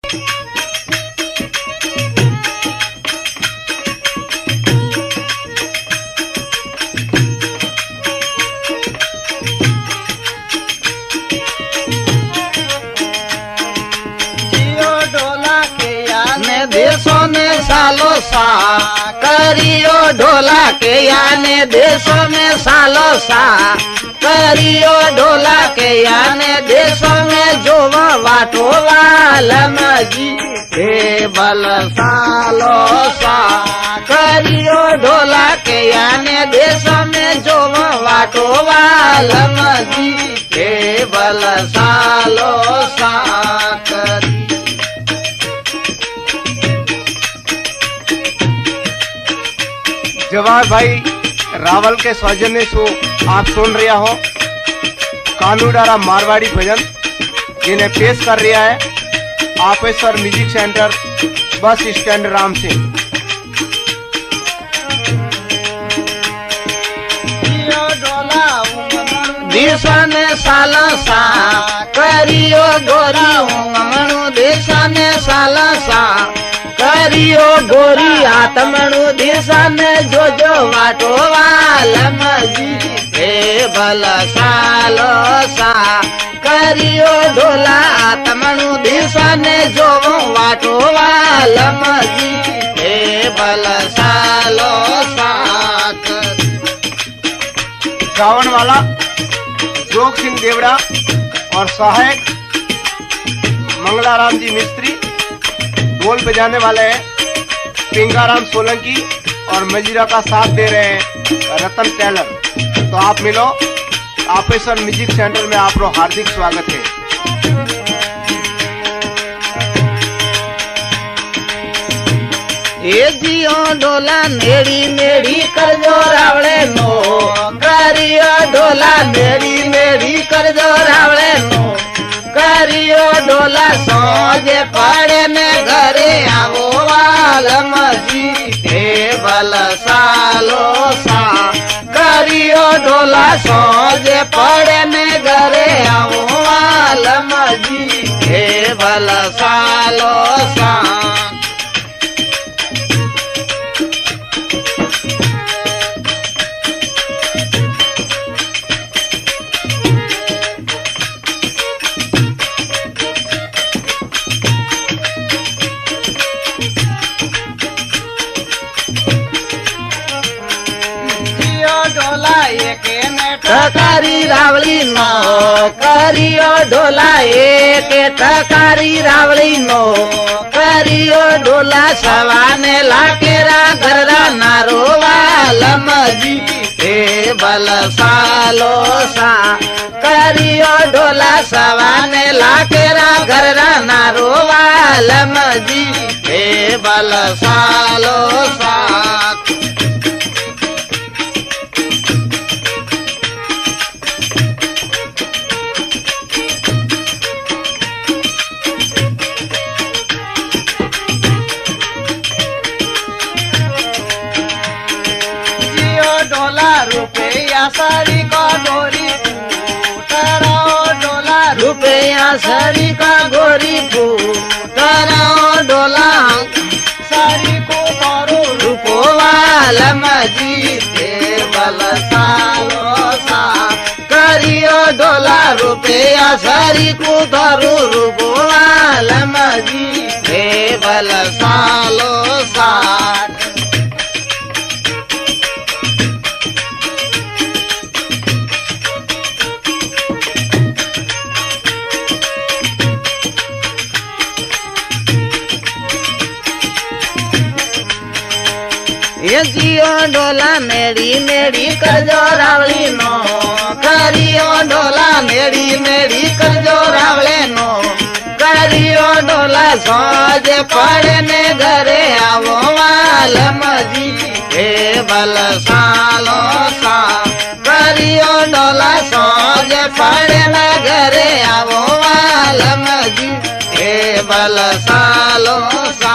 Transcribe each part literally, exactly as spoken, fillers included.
देशों में सालों सा करियो ढोला के याने देशों में सालों सा करियो ढोला के याने देशों में जो वाटो वालम जी हे बल सालों सा करियो ढोला के याने देशों में जो वाटो वालम जी हे बल सालों सा करी। जवाहर भाई रावल के सौजन्य से आप सुन रहा हो कानूडारा मारवाड़ी भजन जिन्हें पेश कर रहा है Apeshwar music centre bus stand Ram Singh. देशन साल सा करियो गोरी उमणु देशन साल सा करियो गोरी आत्मणु देशन जो जो वाटो वालम जी हे बल सालो सा करियो ढोला आत्मणु देशन जो वाटो वालम जी हे बल सालो सा। गावन वाला जोग सिंह देवड़ा और सहायक मंगलाराम जी मिस्त्री, ढोल बजाने वाले हैं पिंगाराम सोलंकी और मजीरा का साथ दे रहे हैं रतन टेलर। तो आप मिलो आपेश्वर म्यूजिक सेंटर में आप लोग हार्दिक स्वागत है। ये जियो ढोला नेड़ी नेड़ी कर जो रावले नो करियो ढोला नेड़ी नेड़ी कर जो रावले नो करियो ढोला सोजे पड़े में घरे आवो वालम जी हे बल सालो सा करियो ढोला सोजे पड़े में घरे आवो वालम जी हे बल सालो सा। टकारी रावली नो करियो ढोला एक टकारी रावली नो करियो ढोला सवाने लाकेरा घररा नारो वालम जी हे बल सालो सा करियो ढोला सवाने लाकेरा घररा नारो वालम जी हे बल सालो सा। रुपया साड़ी का गोरी फूटराओ डोला रुपया साड़ी का गोरी फूटराओ डोला साड़ी को करो रुपो वालम जी हे बल सालो सा करियो डोला रुपया साड़ी को करो रुपो वालम जी हे बल सालो सा। ये जियो ढोला मेरी मेरी कर जो रावली नो करियो ढोला मेरी मेरी कर जो रावले नो करियो ढोला सोजे पड़े ने घरे आवो वालम जी हे बल सालो सा करियो ढोला सोजे पड़े ने घरे आवो वालम जी हे बल सालो सा।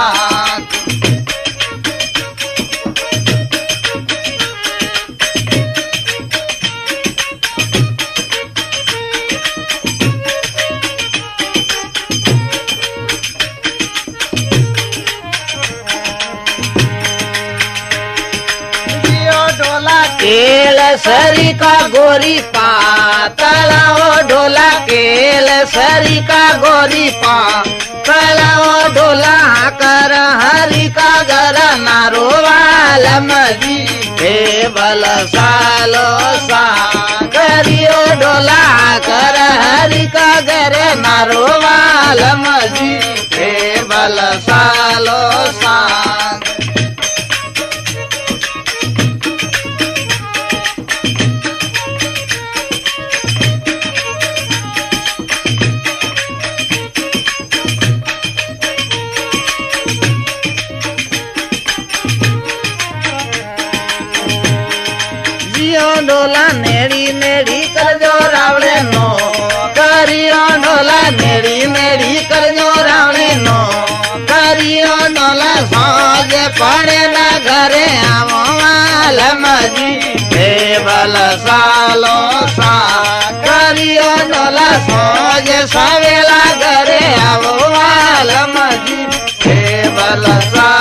केल सरी का गोरी पातला ओ ढोला केल सरी का गोरी पातला ओ ढोला कर हरि का घर नारो वालम जी हे बल सालो सा करियो ढोला कर हरि का घर नारो वालम जी हे बल सालो सा। ढोला नेड़ी नेड़ी कर जो रावणे नो करियो ढोला नेड़ी नेड़ी कर जो रावणे नो करियो ढोला साँझ पड़े ना घरे आवो वालम जी हे बल सालो सा करियो ढोला साँझ सवेला घरे आवो वालम जी हे बल सा।